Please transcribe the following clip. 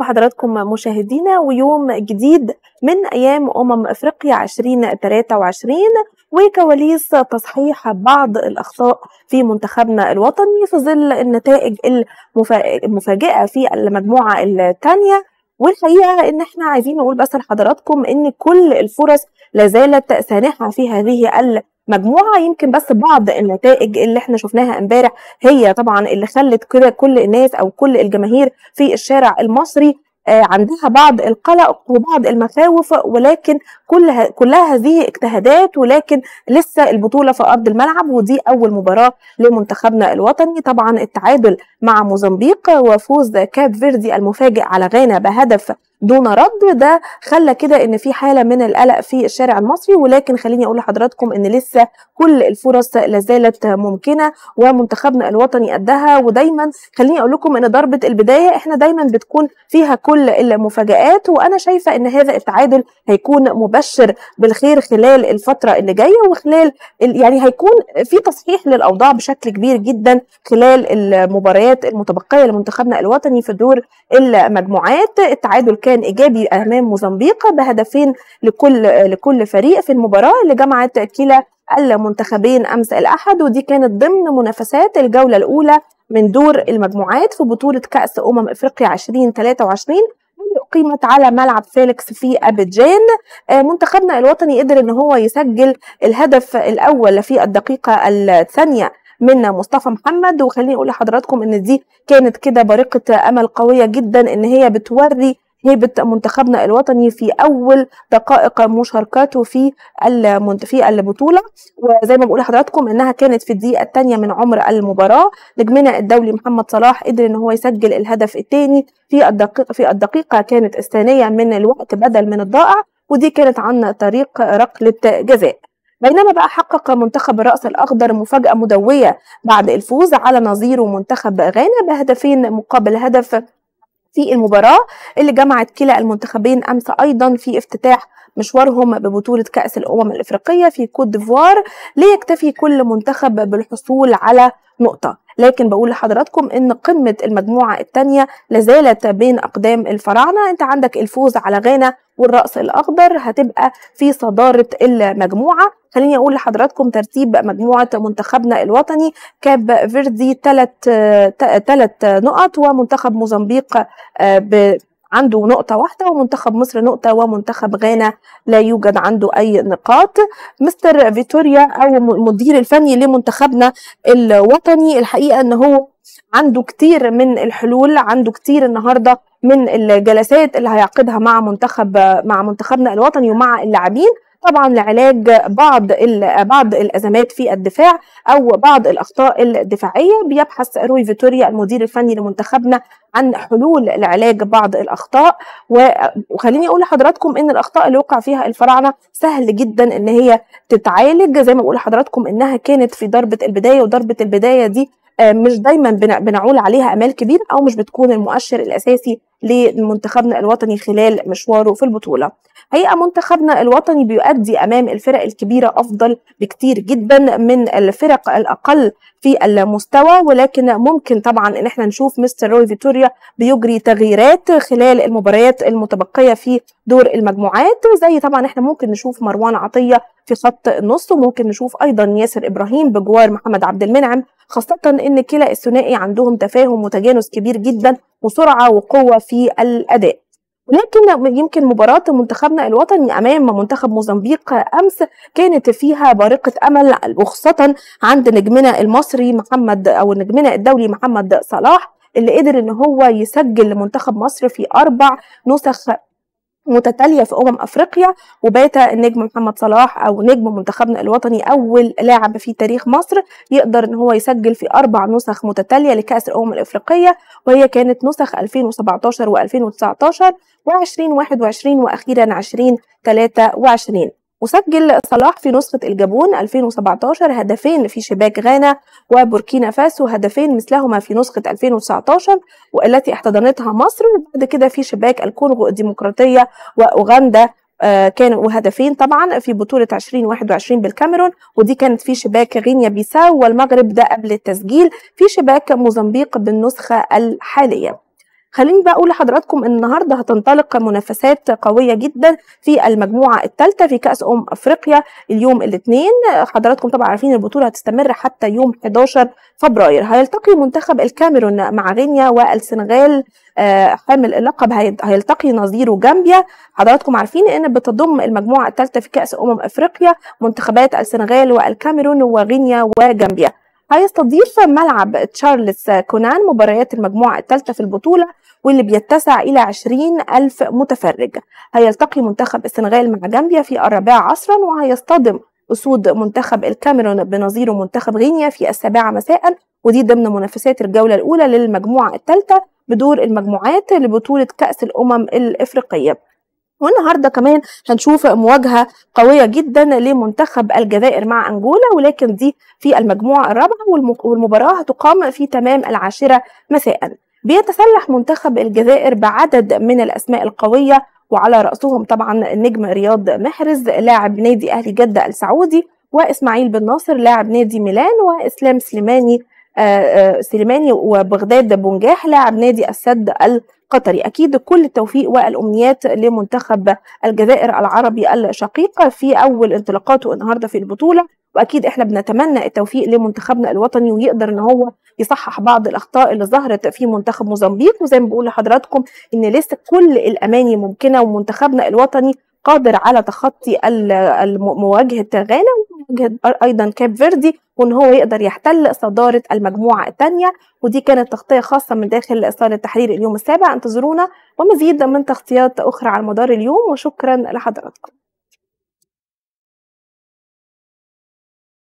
بحضراتكم مشاهدينا ويوم جديد من أيام أفريقيا 2023 وكواليس تصحيح بعض الأخطاء في منتخبنا الوطني في ظل النتائج المفاجئة في المجموعة الثانية. والحقيقة إن احنا عايزين نقول بس لحضراتكم إن كل الفرص لازالت سانحة في هذه مجموعة. يمكن بس بعض النتائج اللي احنا شفناها امبارح هي طبعا اللي خلت كده كل الناس او كل الجماهير في الشارع المصري عندها بعض القلق وبعض المخاوف، ولكن كلها هذه اجتهادات، ولكن لسه البطولة في أرض الملعب ودي أول مباراة لمنتخبنا الوطني. طبعا التعادل مع موزمبيق وفوز كاب فيردي المفاجئ على غانا بهدف دون رد ده خلى كده ان في حاله من القلق في الشارع المصري، ولكن خليني اقول لحضراتكم ان لسه كل الفرص لازالت ممكنه ومنتخبنا الوطني قدها. ودايما خليني اقول لكم ان ضربه البدايه احنا دايما بتكون فيها كل المفاجآت، وانا شايفه ان هذا التعادل هيكون مبشر بالخير خلال الفتره اللي جايه، وخلال يعني هيكون في تصحيح للاوضاع بشكل كبير جدا خلال المباريات المتبقيه لمنتخبنا الوطني في دور المجموعات. التعادل كان ايجابي امام موزمبيق بهدفين لكل فريق في المباراه اللي جمعت كلا المنتخبين امس الاحد، ودي كانت ضمن منافسات الجوله الاولى من دور المجموعات في بطوله كاس افريقيا 2023 اللي اقيمت على ملعب فيليكس في ابيجان. منتخبنا الوطني قدر ان هو يسجل الهدف الاول في الدقيقه الثانيه من مصطفى محمد، وخليني اقول لحضراتكم ان دي كانت كده بارقه امل قويه جدا ان هي بتوري هيبة منتخبنا الوطني في أول دقائق مشاركاته في البطولة. وزي ما بقول لحضراتكم إنها كانت في الدقيقة الثانية من عمر المباراة. نجمنا الدولي محمد صلاح قدر إن هو يسجل الهدف الثاني في الدقيقة كانت الثانية من الوقت بدل من الضائع، ودي كانت عن طريق ركلة جزاء. بينما بقى حقق منتخب الرأس الأخضر مفاجأة مدوية بعد الفوز على نظيره منتخب غانا بهدفين مقابل هدف في المباراة اللي جمعت كلا المنتخبين أمس أيضا في افتتاح مشوارهم ببطولة كأس الأفريقية في كوت ديفوار، ليكتفي كل منتخب بالحصول على نقطة. لكن بقول لحضراتكم ان قمة المجموعة الثانية لازالت بين اقدام الفراعنة. انت عندك الفوز على غانا والرأس الاخضر هتبقى في صدارة المجموعة. خليني اقول لحضراتكم ترتيب مجموعة منتخبنا الوطني: كاب فيردي 3 نقط، ومنتخب موزمبيق عنده نقطة واحدة، ومنتخب مصر نقطة، ومنتخب غانا لا يوجد عنده أي نقاط. مستر فيتوريا أو المدير الفني لمنتخبنا الوطني الحقيقة أنه هو عنده كتير من الحلول، عنده كتير النهاردة من الجلسات اللي هيعقدها مع منتخبنا الوطني ومع اللاعبين، طبعا لعلاج بعض الازمات في الدفاع او بعض الاخطاء الدفاعيه. بيبحث روي فيتوريا المدير الفني لمنتخبنا عن حلول لعلاج بعض الاخطاء. وخليني اقول لحضراتكم ان الاخطاء اللي وقع فيها الفراعنه سهل جدا ان هي تتعالج، زي ما بقول لحضراتكم انها كانت في ضربه البدايه، وضربه البدايه دي مش دايما بنعول عليها امال كبير او مش بتكون المؤشر الاساسي لمنتخبنا الوطني خلال مشواره في البطوله. حقيقة منتخبنا الوطني بيؤدي أمام الفرق الكبيرة أفضل بكتير جدا من الفرق الأقل في المستوى، ولكن ممكن طبعا ان احنا نشوف مستر روي فيتوريا بيجري تغييرات خلال المباريات المتبقية في دور المجموعات، زي طبعا احنا ممكن نشوف مروان عطية في خط النص، وممكن نشوف أيضا ياسر إبراهيم بجوار محمد عبد المنعم، خاصة ان كلا الثنائي عندهم تفاهم وتجانس كبير جدا وسرعة وقوة في الأداء. ولكن يمكن مباراة منتخبنا الوطني أمام منتخب موزمبيق أمس كانت فيها بارقة أمل، وخاصة عند نجمنا المصري نجمنا الدولي محمد صلاح اللي قدر إن هو يسجل لمنتخب مصر في 4 نسخ متتالية في أفريقيا. وبات النجم محمد صلاح أو نجم منتخبنا الوطني أول لاعب في تاريخ مصر يقدر إن هو يسجل في 4 نسخ متتالية لكأس الأفريقية، وهي كانت نسخ 2017 و2019 و2021 وأخيرا 2023. وسجل صلاح في نسخة الجابون 2017 هدفين في شباك غانا وبوركينا فاسو، هدفين مثلهما في نسخة 2019 والتي احتضنتها مصر، وبعد كده في شباك الكونغو الديمقراطية وأوغندا كانوا هدفين طبعا في بطولة 2021 بالكاميرون، ودي كانت في شباك غينيا بيساو والمغرب ده قبل التسجيل في شباك موزمبيق بالنسخة الحالية. خليني بقى اقول لحضراتكم ان النهارده هتنطلق منافسات قويه جدا في المجموعه الثالثه في كاس افريقيا اليوم الاثنين. حضراتكم طبعا عارفين البطوله هتستمر حتى يوم 11 فبراير. هيلتقي منتخب الكاميرون مع غينيا، والسنغال حامل اللقب هيلتقي نظيره جامبيا. حضراتكم عارفين ان بتضم المجموعه الثالثه في كاس افريقيا منتخبات السنغال والكاميرون وغينيا وجامبيا. هيستضيف ملعب تشارلز كونان مباريات المجموعة الثالثة في البطولة، واللي بيتسع إلى 20,000 متفرج. هيلتقي منتخب السنغال مع جامبيا في 4 عصرا، وهيصطدم أسود منتخب الكاميرون بنظيره منتخب غينيا في 7 مساء، ودي ضمن منافسات الجولة الأولى للمجموعة الثالثة بدور المجموعات لبطولة كأس الأفريقية. والنهارده كمان هنشوف مواجهه قويه جدا لمنتخب الجزائر مع انجولا، ولكن دي في المجموعه الرابعه، والمباراه هتقام في تمام 10 مساء. بيتسلح منتخب الجزائر بعدد من الاسماء القويه، وعلى راسهم طبعا النجم رياض محرز لاعب نادي اهلي جده السعودي، واسماعيل بن ناصر لاعب نادي ميلان، واسلام سليماني وبغداد بونجاح لاعب نادي السد القطري. اكيد كل التوفيق والامنيات لمنتخب الجزائر العربي الشقيق في اول انطلاقاته النهارده في البطوله، واكيد احنا بنتمنى التوفيق لمنتخبنا الوطني ويقدر ان هو يصحح بعض الاخطاء اللي ظهرت في منتخب موزمبيق. وزي ما بقول لحضراتكم ان لسه كل الاماني ممكنه، ومنتخبنا الوطني قادر على تخطي مواجهه غانا ومواجهه ايضا كاب فيردي، وان هو يقدر يحتل صداره المجموعه الثانيه. ودي كانت تغطيه خاصه من داخل صاله التحرير اليوم السابع. انتظرونا ومزيد من تغطيات اخرى على مدار اليوم، وشكرا لحضراتكم.